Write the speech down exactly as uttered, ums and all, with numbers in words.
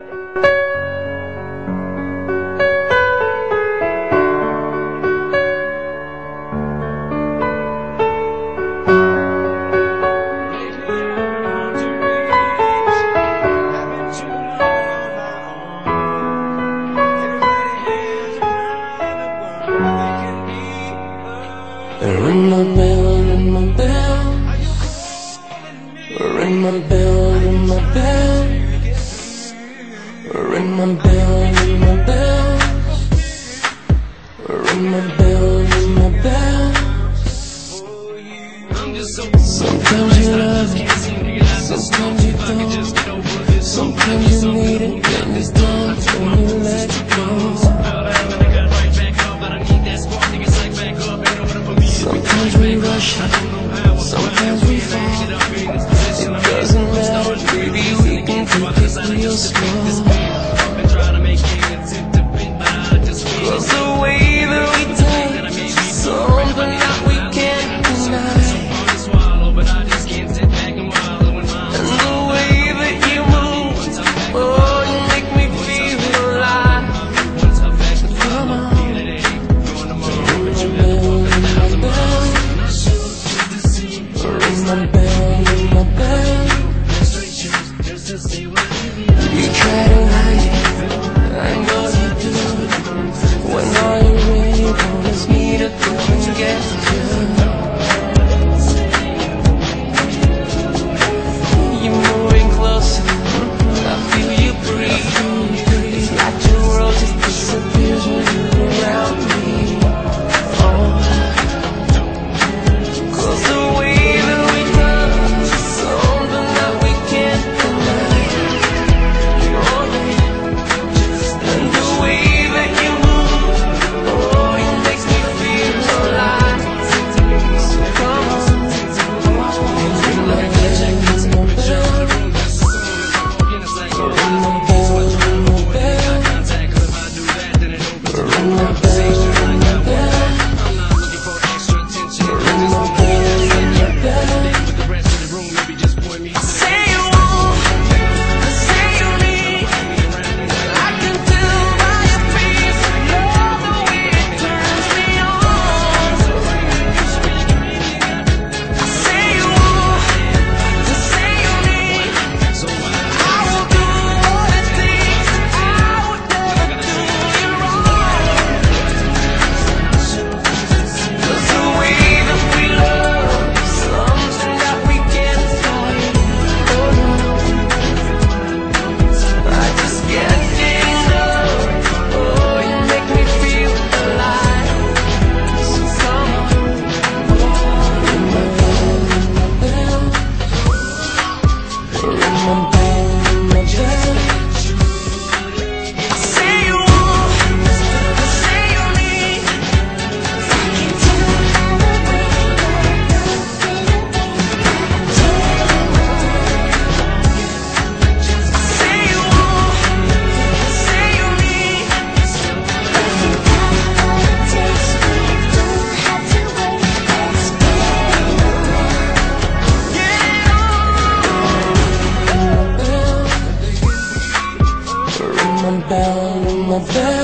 Ring my bell, ring my bell. Ring my bell, ring my bell. Ring my bell, ring my bell. Ring my bell, ring my bell. Sometimes you love it, sometimes you don't. Sometimes you need it, then it's done, when you let it go. Sometimes we rush, sometimes we fall. It doesn't matter, baby, we can take it real slow. Cause the way that we take something that we can't deny. And the way that you move, oh, you make me feel alive. Come on. Ring my bell, ring my bell. You try to hide it, I know you do. When all you really want is me to come and get you. You're moving closer, I feel you breathe. It's like your world just disappears when you're around me. Oh, cause the way that we touch is something that we can't deny. Oh, and the way that you move, oh, it makes me feel alive. So come on, ring my bell, ring my bell. Ring my bell, ring my bell. Ring my bell, ring my bell. Ring my bell, ring my bell. Say you want, say you need. I can tell by your face, love the way it turns me on. Say you want, say you need. I will do all the things I would never do you wrong. Cause the way that we love is something that we can't fight. Oh no, I just can't get enough. Oh, you make me feel alive. So come on, ring my bell, ring my bell. Ring my bell, ring my bell. Say you want, say you need. I can tell by the way say you want, say you need. Ring my bell, ring my bell.